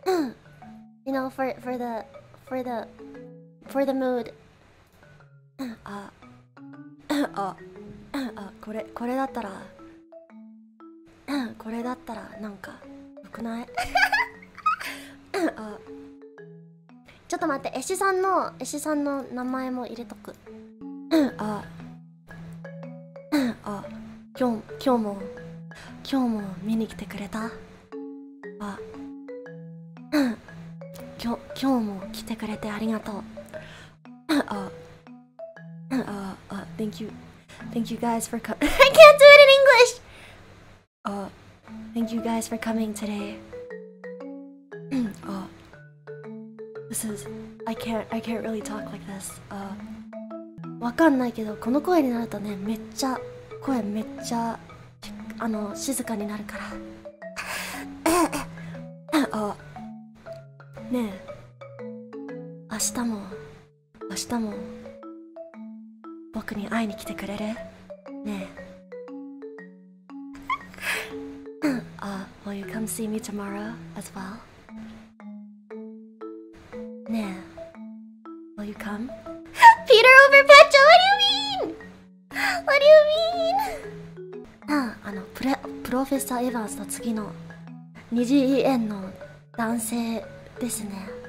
You know, for the mood. これだったらなんかよくない？ちょっと待って、絵師さんの名前も入れとく。今日も見に来てくれた？今日も来てくれてありがとう。Thank you guys for coming. I can't do it in English. Thank you guys for coming today. I can't really talk like this. わかんないけど、この声になるとね、声めっちゃ静かになるから。ねえ、明日も僕に会いに来てくれる？ねえ。Will you come see me tomorrow as well? ねえ。Will you come? Peter over Petra, what do you mean? プロフェッサー・エヴァンスの次の二次元の男性ですね。